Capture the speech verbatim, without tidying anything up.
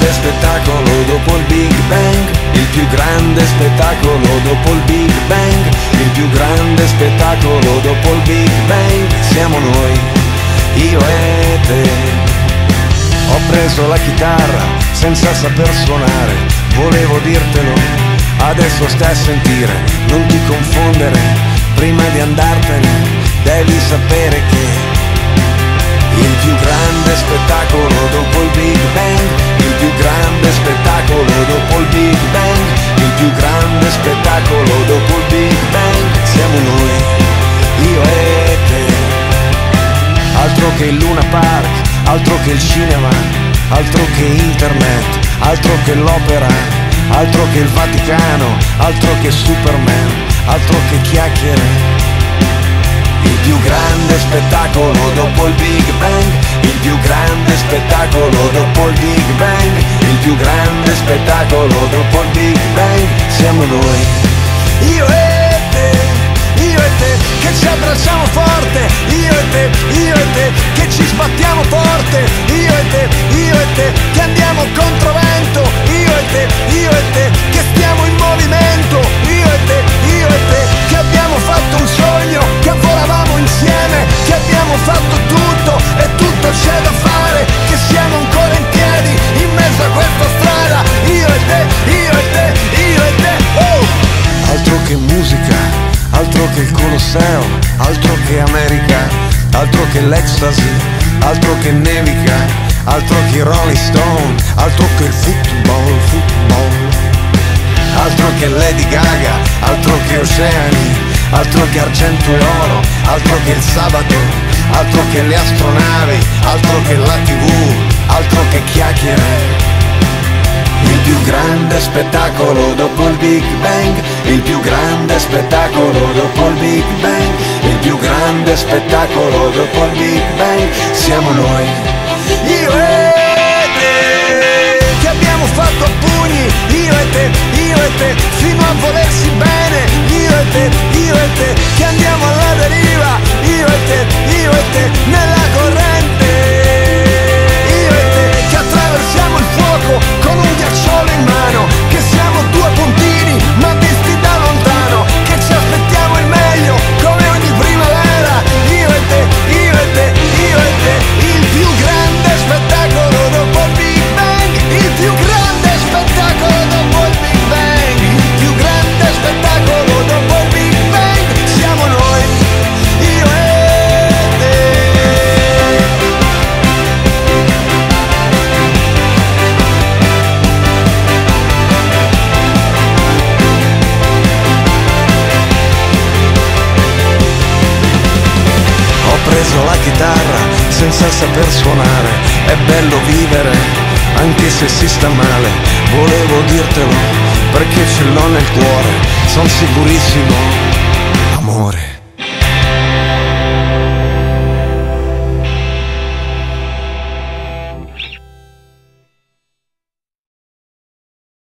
grande spettacolo dopo il Big Bang, il più grande spettacolo dopo il Big Bang, il più grande spettacolo dopo il Big Bang, siamo noi, io e te. Ho preso la chitarra senza saper suonare, volevo dirtelo, adesso stai a sentire, non ti confondere, prima di andartene devi sapere che il più grande spettacolo dopo il Big Bang, il più grande spettacolo dopo il Big Bang, il più grande spettacolo dopo il Big Bang, siamo noi, io e te. Altro che il Luna Park, altro che il cinema, altro che internet, altro che l'opera, altro che il Vaticano, altro che Superman, altro che chiacchiere. Il più grande spettacolo dopo il Big Bang, il più grande spettacolo dopo il Big Bang, il più grande spettacolo dopo il Big Bang, siamo noi, io e te, io e te, che ci abbracciamo forte, io e te, io e te, che ci sbattiamo forte, io e te, io e te, che andiamo controvento, io e te, io e te, che stiamo in movimento, io e te, io e te, che abbiamo fatto un sogno, che volavamo insieme, che abbiamo fatto tutto e tutto c'è da fare, che siamo ancora in piedi in mezzo a questa strada, io e te, io e te, io e te, oh! Altro che musica, altro che il Colosseo, altro che America, altro che l'ecstasy, altro che nevica, altro che i Rolling Stone, altro che il football, football, altro che Lady Gaga, altro che oceani, altro che argento e oro, altro che il sabato, altro che le astronavi, altro che la tivù, altro che chiacchiere. Il più grande spettacolo dopo il Big Bang, il più grande spettacolo dopo il Big Bang, il più grande spettacolo dopo il Big Bang, siamo noi, io e te, che abbiamo fatto a pugni, io e te, io e te, fino a volersi bene, io e te, io e te, che andiamo alla deriva, io e te, io e te, nella corrente, io e te, che attraversiamo il fuoco con un ghiacciolo in mano, che siamo due puntini ma visti da lontano, che ci aspettiamo il meglio come ogni primavera, io e te, io e te, io e te, il più grande spettacolo dopo il Big Bang, il più grande spettacolo dopo il Big Bang, il più grande spettacolo dopo il Big Bang, siamo noi, io e te. Ho preso la chitarra senza saper suonare, è bello vivere anche se si sta male, volevo dirtelo perché ce l'ho nel cuore, son sicurissimo, amore.